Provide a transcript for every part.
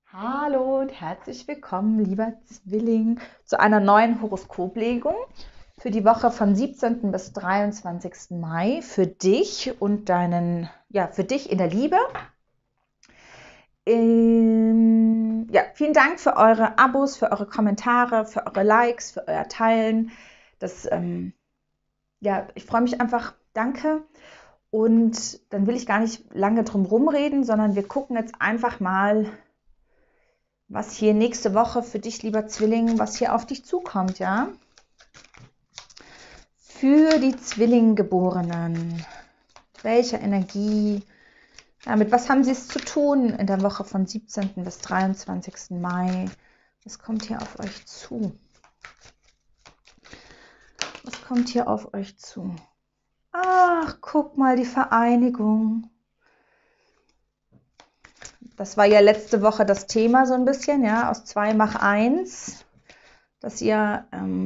Hallo und herzlich willkommen, lieber Zwilling, zu einer neuen Horoskoplegung für die Woche von 17. bis 23. Mai für dich und für dich in der Liebe. Vielen Dank für eure Abos, für eure Kommentare, für eure Likes, für euer Teilen. Ich freue mich einfach. Danke. Und dann will ich gar nicht lange drum rumreden, sondern wir gucken jetzt einfach mal, was hier nächste Woche für dich, lieber Zwilling, was hier auf dich zukommt, ja? Für die Zwillinggeborenen. Welche Energie, mit was haben sie es zu tun in der Woche von 17. bis 23. Mai? Was kommt hier auf euch zu? Was kommt hier auf euch zu? Ach, guck mal, die Vereinigung. Das war ja letzte Woche das Thema so ein bisschen, ja, aus 2 mach 1, dass ihr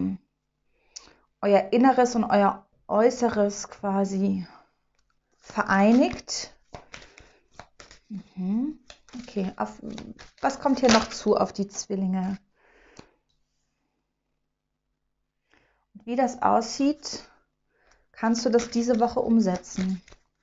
euer Inneres und euer Äußeres quasi vereinigt. Okay, was kommt hier noch zu auf die Zwillinge? Und wie das aussieht, kannst du das diese Woche umsetzen.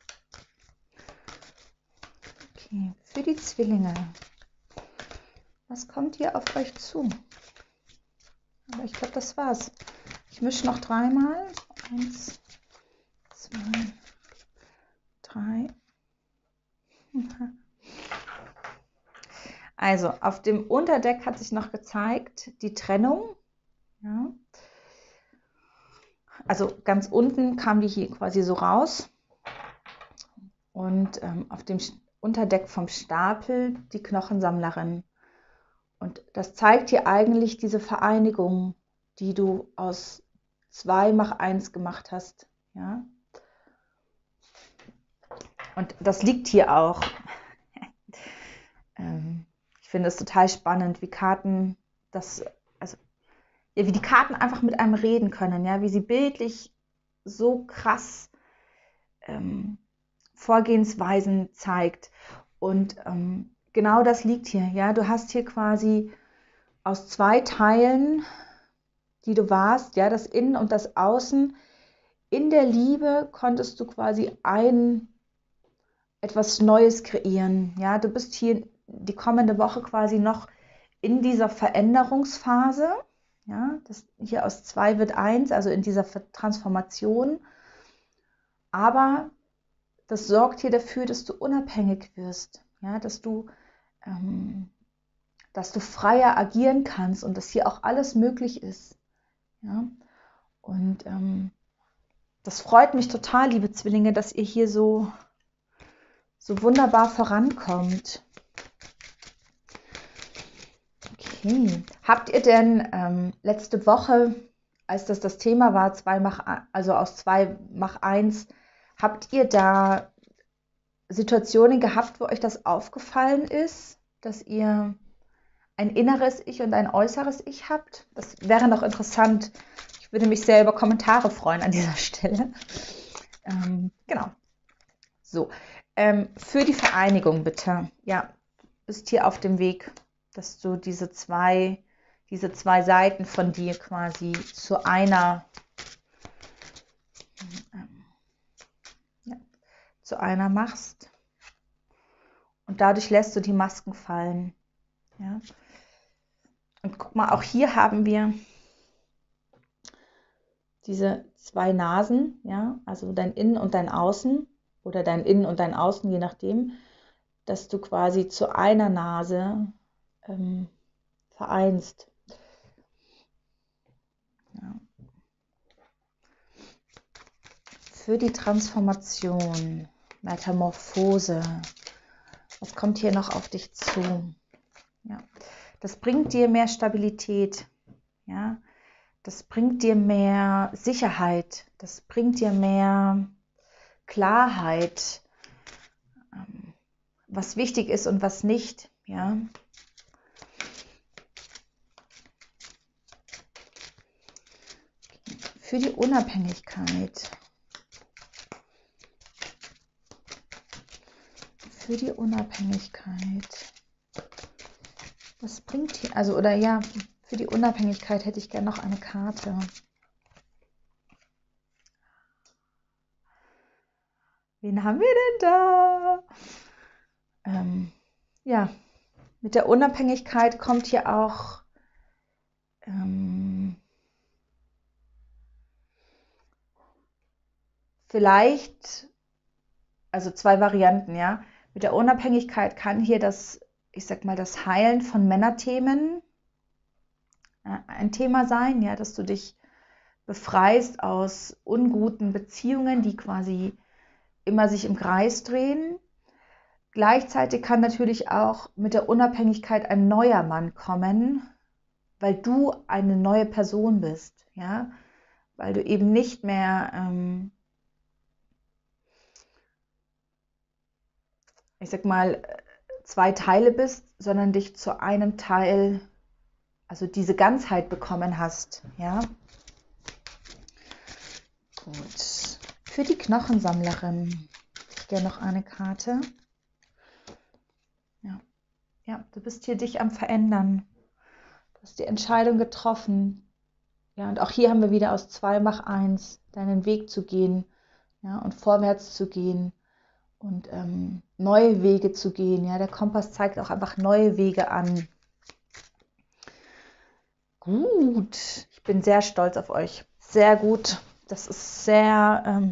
Okay, für die Zwillinge. Was kommt hier auf euch zu? Aber ich glaube, das war's. Ich mische noch 3-mal. 1, 2, 3. Also, auf dem Unterdeck hat sich noch gezeigt, die Trennung. Ja. Also ganz unten kam die hier quasi so raus. Und auf dem Unterdeck vom Stapel die Knochensammlerin. Und das zeigt hier eigentlich diese Vereinigung, die du aus 2 mach 1 gemacht hast. Ja? Und das liegt hier auch. Ich finde es total spannend, wie Karten wie die Karten einfach mit einem reden können, ja, wie sie bildlich so krass Vorgehensweisen zeigt. Und genau das liegt hier, ja. Du hast hier quasi aus 2 Teilen, die du warst, ja, das Innen und das Außen. In der Liebe konntest du quasi etwas Neues kreieren, ja. Du bist hier die kommende Woche quasi noch in dieser Veränderungsphase, ja. Das hier aus 2 wird 1, also in dieser Transformation. Aber das sorgt hier dafür, dass du unabhängig wirst, ja, dass du freier agieren kannst und dass hier auch alles möglich ist. Ja? Und das freut mich total, liebe Zwillinge, dass ihr hier so wunderbar vorankommt. Okay. Habt ihr denn letzte Woche, als das Thema war, aus 2 mach 1, habt ihr da Situationen gehabt, wo euch das aufgefallen ist, dass ihr ein inneres Ich und ein äußeres Ich habt? Das wäre noch interessant. Ich würde mich sehr über Kommentare freuen an dieser Stelle. Genau. So, für die Vereinigung bitte. Ja, bist hier auf dem Weg, dass du diese zwei Seiten von dir quasi zu einer machst. Und dadurch lässt du die Masken fallen. Ja. Und guck mal, auch hier haben wir diese 2 Nasen, ja, also dein Innen und dein Außen oder dein Innen und dein Außen, je nachdem, dass du quasi zu einer Nase vereinst. Ja. Für die Transformation, Metamorphose, was kommt hier noch auf dich zu? Ja. Das bringt dir mehr Stabilität, ja. Das bringt dir mehr Sicherheit, das bringt dir mehr Klarheit, was wichtig ist und was nicht, ja. Für die Unabhängigkeit. Für die Unabhängigkeit. Was bringt hier, also oder ja, für die Unabhängigkeit hätte ich gerne noch eine Karte. Wen haben wir denn da? Ja, mit der Unabhängigkeit kommt hier auch vielleicht, also zwei Varianten, ja. Mit der Unabhängigkeit kann hier das, ich sag mal, das Heilen von Männerthemen ein Thema sein, ja, dass du dich befreist aus unguten Beziehungen, die quasi immer sich im Kreis drehen. Gleichzeitig kann natürlich auch mit der Unabhängigkeit ein neuer Mann kommen, weil du eine neue Person bist, ja, weil du eben nicht mehr, ich sag mal, zwei Teile bist, sondern dich zu einem Teil, also diese Ganzheit bekommen hast, ja. Gut. Für die Knochensammlerin hätte ich gerne noch eine Karte. Ja. Ja, du bist hier dich am Verändern. Du hast die Entscheidung getroffen. Ja, und auch hier haben wir wieder aus 2 mach 1 deinen Weg zu gehen, ja, und vorwärts zu gehen und neue Wege zu gehen. Ja, der Kompass zeigt auch einfach neue Wege an. Gut, ich bin sehr stolz auf euch. Sehr gut. Das ist sehr,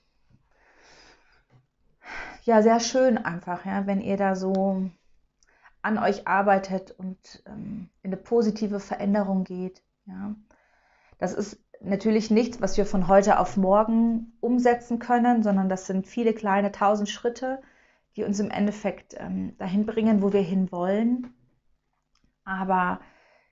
ja, sehr schön einfach, ja, wenn ihr da so an euch arbeitet und in eine positive Veränderung geht. Ja. Das ist natürlich nichts, was wir von heute auf morgen umsetzen können, sondern das sind viele kleine 1000 Schritte, die uns im Endeffekt dahin bringen, wo wir hinwollen. Aber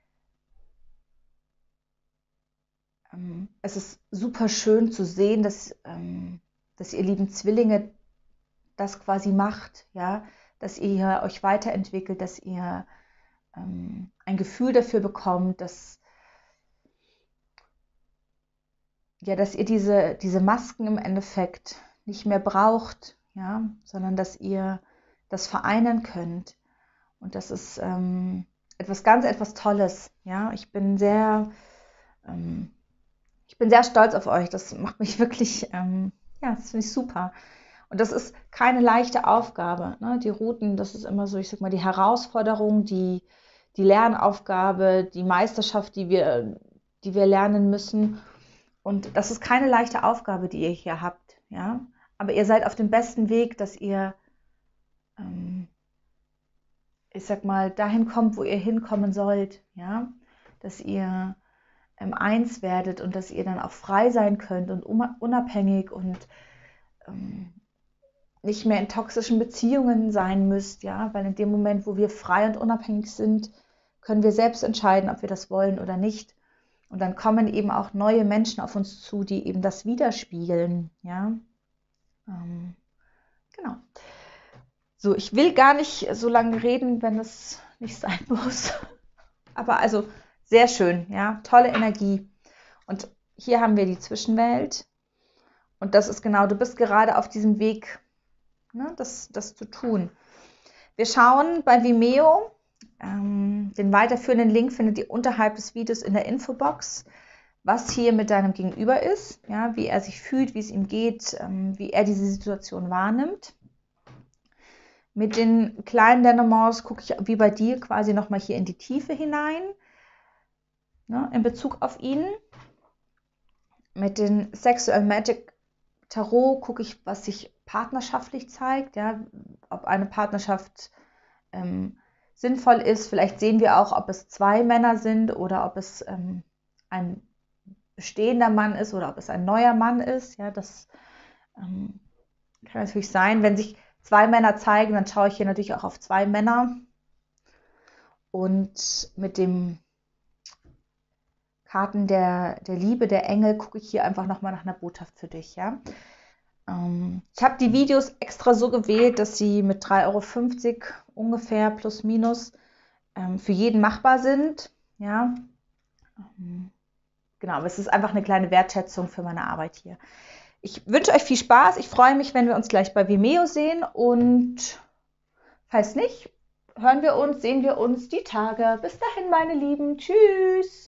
es ist super schön zu sehen, dass ihr lieben Zwillinge das quasi macht, ja, dass ihr euch weiterentwickelt, dass ihr ein Gefühl dafür bekommt, dass ihr diese Masken im Endeffekt nicht mehr braucht, ja, sondern dass ihr das vereinen könnt. Und das ist etwas Tolles, ja. Ich bin sehr stolz auf euch. Das macht mich wirklich, ja, das finde ich super. Und das ist keine leichte Aufgabe, ne? Die Routen, das ist immer so, ich sag mal, die Herausforderung, die Lernaufgabe, die Meisterschaft, die wir lernen müssen. Und das ist keine leichte Aufgabe, die ihr hier habt, ja. Aber ihr seid auf dem besten Weg, dass ihr, ich sag mal, dahin kommt, wo ihr hinkommen sollt, ja. Dass ihr eins werdet und dass ihr dann auch frei sein könnt und unabhängig und nicht mehr in toxischen Beziehungen sein müsst, ja. Weil in dem Moment, wo wir frei und unabhängig sind, können wir selbst entscheiden, ob wir das wollen oder nicht. Und dann kommen eben auch neue Menschen auf uns zu, die eben das widerspiegeln, ja. Genau. So, ich will gar nicht so lange reden, wenn es nicht sein muss. Aber also sehr schön, ja, tolle Energie. Und hier haben wir die Zwischenwelt. Und das ist genau, du bist gerade auf diesem Weg, ne, das zu tun. Wir schauen bei Vimeo. Den weiterführenden Link findet ihr unterhalb des Videos in der Infobox, was hier mit deinem Gegenüber ist, ja, wie er sich fühlt, wie es ihm geht, wie er diese Situation wahrnimmt. Mit den kleinen Dänomons gucke ich wie bei dir quasi nochmal hier in die Tiefe hinein, ne, in Bezug auf ihn. Mit den Sexual Magic Tarot gucke ich, was sich partnerschaftlich zeigt, ja, ob eine Partnerschaft sinnvoll ist. Vielleicht sehen wir auch, ob es 2 Männer sind oder ob es ein bestehender Mann ist oder ob es ein neuer Mann ist. Ja, das kann natürlich sein. Wenn sich 2 Männer zeigen, dann schaue ich hier natürlich auch auf 2 Männer. Und mit dem Karten der Liebe, der Engel, gucke ich hier einfach nochmal nach einer Botschaft für dich. Ja? Ich habe die Videos extra so gewählt, dass sie mit 3,50 € ungefähr plus minus für jeden machbar sind. Ja? Genau, aber es ist einfach eine kleine Wertschätzung für meine Arbeit hier. Ich wünsche euch viel Spaß. Ich freue mich, wenn wir uns gleich bei Vimeo sehen. Und falls nicht, hören wir uns, sehen wir uns die Tage. Bis dahin, meine Lieben. Tschüss.